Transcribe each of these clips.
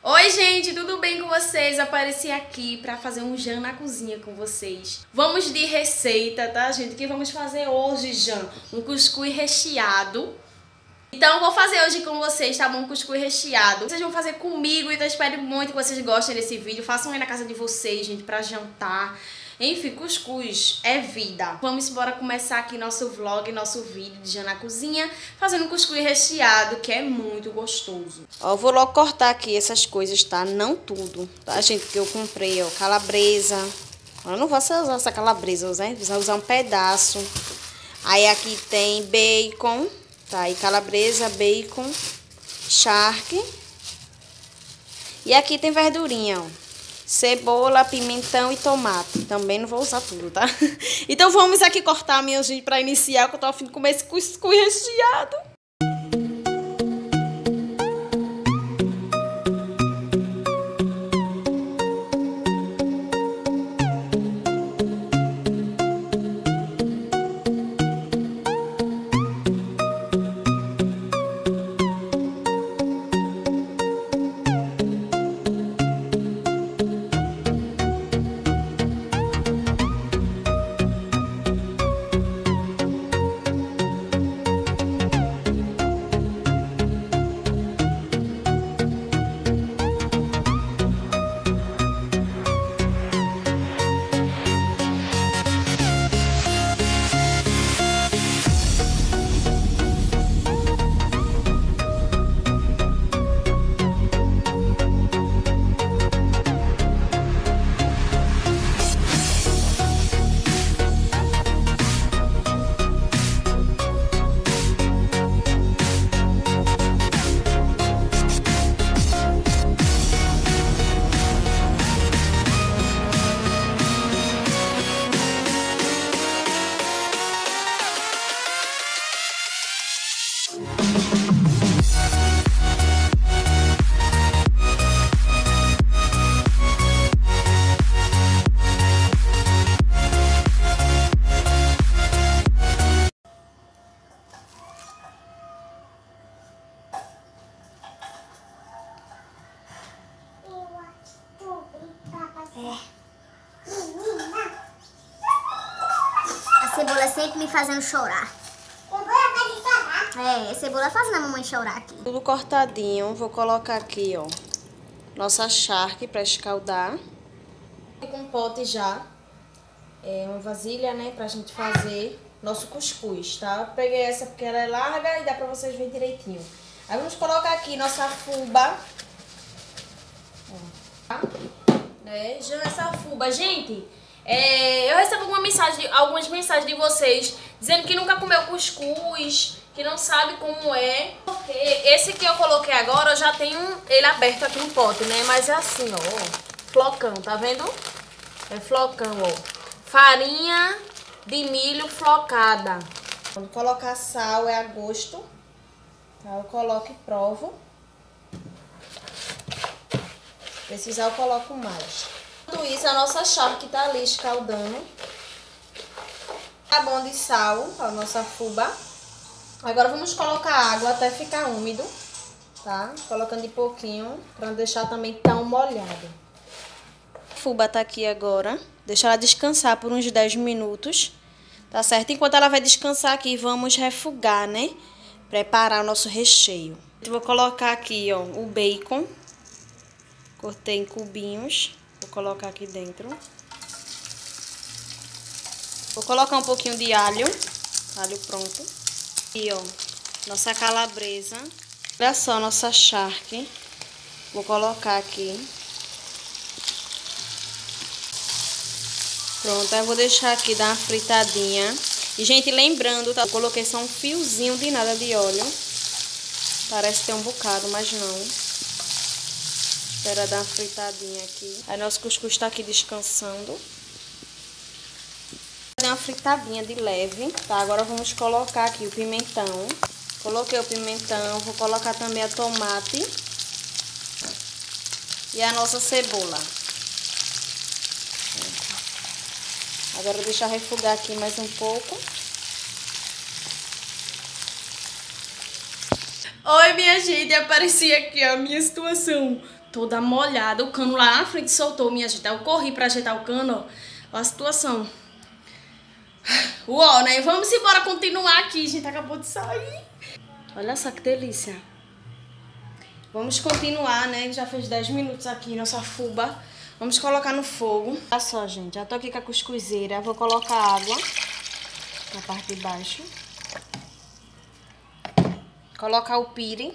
Oi gente, tudo bem com vocês? Apareci aqui pra fazer um Jan na cozinha com vocês. Vamos de receita, tá gente? O que vamos fazer hoje, Jan? Um cuscuz recheado. Então vou fazer hoje com vocês, tá bom? Um cuscuz recheado. Vocês vão fazer comigo, então espero muito que vocês gostem desse vídeo. Façam aí na casa de vocês, gente, pra jantar. Enfim, cuscuz é vida. Vamos embora começar aqui nosso vlog, nosso vídeo de Jan na cozinha, fazendo um cuscuz recheado, que é muito gostoso. Ó, eu vou logo cortar aqui essas coisas, tá? Não tudo, tá, gente? Que eu comprei, ó, calabresa. Eu não vou usar essa calabresa, vou usar um pedaço. Aí aqui tem bacon, tá? Aí calabresa, bacon, charque. E aqui tem verdurinha, ó. Cebola, pimentão e tomate. Também não vou usar tudo, tá? Então vamos aqui cortar, minha gente, pra iniciar, que eu tô a fim de comer esse cuscuz recheado. A cebola sempre me fazendo chorar. A cebola fazendo a mamãe chorar aqui. Tudo cortadinho, vou colocar aqui, ó, nossa charque pra escaldar. Com um pote já, uma vasilha, né, pra gente fazer nosso cuscuz, tá? Eu peguei essa porque ela é larga e dá pra vocês verem direitinho. Aí vamos colocar aqui nossa fuba. Já essa fuba, gente, eu recebo algumas mensagens de vocês dizendo que nunca comeu cuscuz, que não sabe como é. Porque esse que eu coloquei agora, eu já tenho ele aberto aqui no pote, né? Mas é assim, ó, flocão, tá vendo? É flocão, ó. Farinha de milho flocada. Quando colocar sal é a gosto, tá? Eu coloco e provo. Precisar eu coloco mais. Enquanto isso, a nossa charque tá ali escaldando. Tá bom de sal, a nossa fuba. Agora vamos colocar água até ficar úmido, tá? Colocando de pouquinho, pra não deixar também tão molhado. A fuba tá aqui agora. Deixa ela descansar por uns 10 minutos, tá certo? Enquanto ela vai descansar aqui, vamos refogar, né? Preparar o nosso recheio. Eu vou colocar aqui, ó, o bacon. Cortei em cubinhos. Vou colocar aqui dentro. Vou colocar um pouquinho de alho. Alho pronto. E, ó, nossa calabresa. Olha só, nossa charque. Vou colocar aqui. Pronto, aí eu vou deixar aqui dar uma fritadinha. E, gente, lembrando, tá? Eu coloquei só um fiozinho de nada de óleo. Parece ter um bocado, mas não. Espera dar uma fritadinha aqui. Aí nosso cuscuz tá aqui descansando. Deu uma fritadinha de leve, tá? Agora vamos colocar aqui o pimentão. Coloquei o pimentão, vou colocar também a tomate. E a nossa cebola. Agora deixa eu refogar aqui mais um pouco. Oi, minha gente, apareci aqui, ó, a minha situação. toda molhada. O cano lá na frente soltou, minha gente. Eu corri pra ajeitar o cano, ó. A situação. Uó, né? Vamos embora continuar aqui, gente. Acabou de sair. Olha só que delícia. Vamos continuar, né? Já fez 10 minutos aqui, nossa fuba. Vamos colocar no fogo. Olha só, gente. Já tô aqui com a cuscuzeira. Vou colocar água na parte de baixo. Colocar o pire.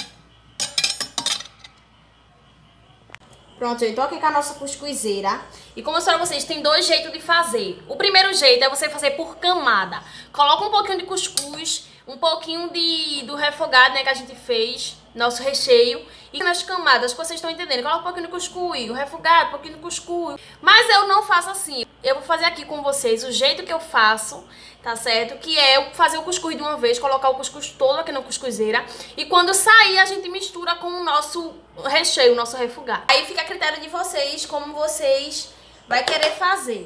Pronto, gente. Tô aqui com a nossa cuscuzeira. E como eu falei pra vocês, tem dois jeitos de fazer. O primeiro jeito é você fazer por camada. Coloca um pouquinho de cuscuz, um pouquinho do refogado, né, que a gente fez, nosso recheio. E nas camadas, que vocês estão entendendo, coloca um pouquinho de cuscuz, o refogado, um pouquinho de cuscuz. Mas eu não faço assim. Eu vou fazer aqui com vocês o jeito que eu faço, tá certo? Que é eu fazer o cuscuz de uma vez, colocar o cuscuz todo aqui na cuscuzeira. E quando sair, a gente mistura com o nosso recheio, o nosso refogado. Aí fica a critério de vocês, como vocês vai querer fazer.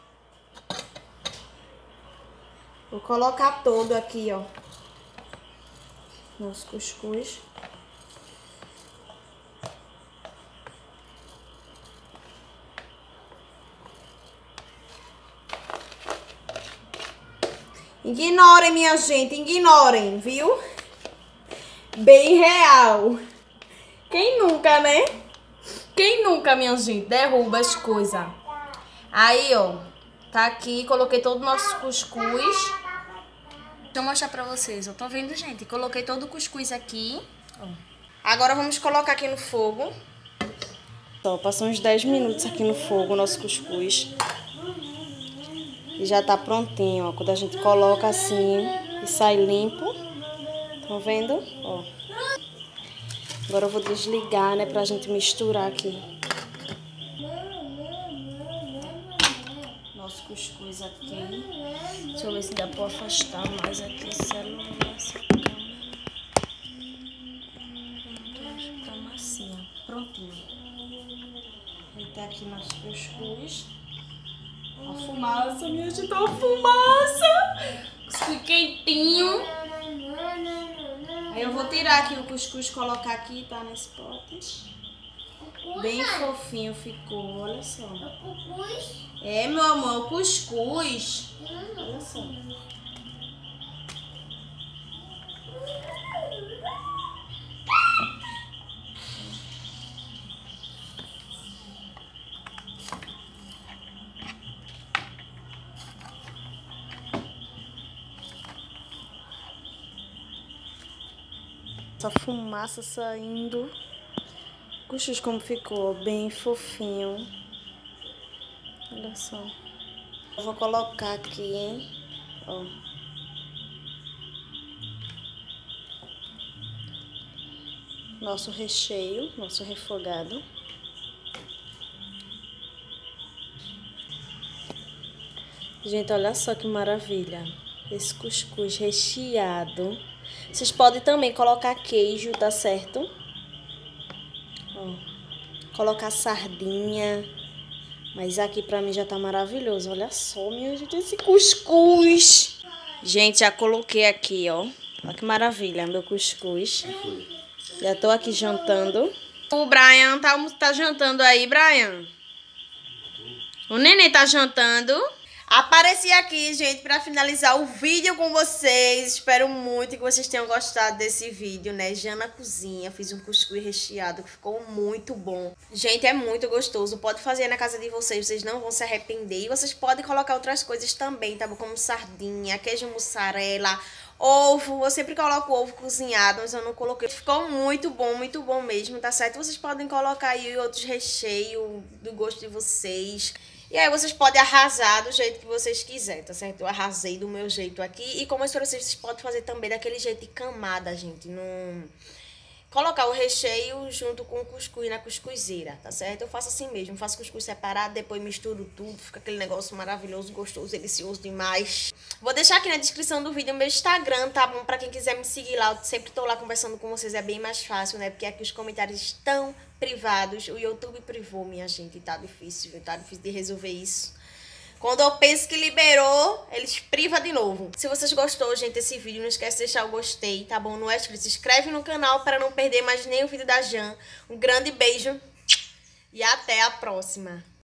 Vou colocar todo aqui, ó. Nosso cuscuz. Ignorem, minha gente, ignorem, viu? Bem real. Quem nunca, né? Quem nunca, minha gente, derruba as coisas. Aí, ó, tá aqui, coloquei todo o nosso cuscuz. Deixa eu mostrar pra vocês, eu tô vendo, gente. Coloquei todo o cuscuz aqui, ó. Agora vamos colocar aqui no fogo. Ó, passou uns 10 minutos aqui no fogo o nosso cuscuz. E já tá prontinho, ó. Quando a gente coloca assim e sai limpo. Estão vendo? Ó. Agora eu vou desligar, né, pra gente misturar aqui. Nosso cuscuz aqui. Deixa eu ver se dá pra afastar mais aqui o celular, essa câmera. Pronto, tá massinha. Prontinho. Aí tá aqui nosso cuscuz. A fumaça, minha gente, a fumaça! Cuscuz quentinho. Aí eu vou tirar aqui o cuscuz, colocar aqui, tá, nesse pote. Bem fofinho ficou, olha só. É, meu amor, o cuscuz. Olha só. Essa fumaça saindo. Cuscuz como ficou, bem fofinho. Olha só. Eu vou colocar aqui, hein? Ó. Nosso recheio, nosso refogado. Gente, olha só que maravilha. Esse cuscuz recheado. Vocês podem também colocar queijo, tá certo? Ó, colocar sardinha. Mas aqui pra mim já tá maravilhoso. Olha só, minha gente, esse cuscuz. Gente, já coloquei aqui, ó. Olha que maravilha, meu cuscuz. Já tô aqui jantando. O Brian tá jantando aí, Brian? O neném tá jantando. Apareci aqui, gente, pra finalizar o vídeo com vocês. Espero muito que vocês tenham gostado desse vídeo, né? Já na cozinha, fiz um cuscuz recheado que ficou muito bom. Gente, é muito gostoso. Pode fazer na casa de vocês, vocês não vão se arrepender. E vocês podem colocar outras coisas também, tá bom? Como sardinha, queijo mussarela, ovo. Eu sempre coloco ovo cozinhado, mas eu não coloquei. Ficou muito bom mesmo, tá certo? Vocês podem colocar aí outros recheios do gosto de vocês. E aí vocês podem arrasar do jeito que vocês quiserem, tá certo? Eu arrasei do meu jeito aqui. E como eu falei, vocês podem fazer também daquele jeito de camada, gente. Não... Colocar o recheio junto com o cuscuz na cuscuzeira, tá certo? Eu faço assim mesmo, faço cuscuz separado, depois misturo tudo. Fica aquele negócio maravilhoso, gostoso, delicioso demais. Vou deixar aqui na descrição do vídeo o meu Instagram, tá bom? Pra quem quiser me seguir lá, eu sempre tô lá conversando com vocês, é bem mais fácil, né? Porque aqui os comentários estão privados. O YouTube privou, minha gente, tá difícil, viu? Tá difícil de resolver isso. Quando eu penso que liberou, eles privam de novo. Se vocês gostou, gente, desse vídeo, não esquece de deixar o gostei, tá bom? Não é inscrito, se inscreve no canal para não perder mais nenhum vídeo da Jan. Um grande beijo e até a próxima.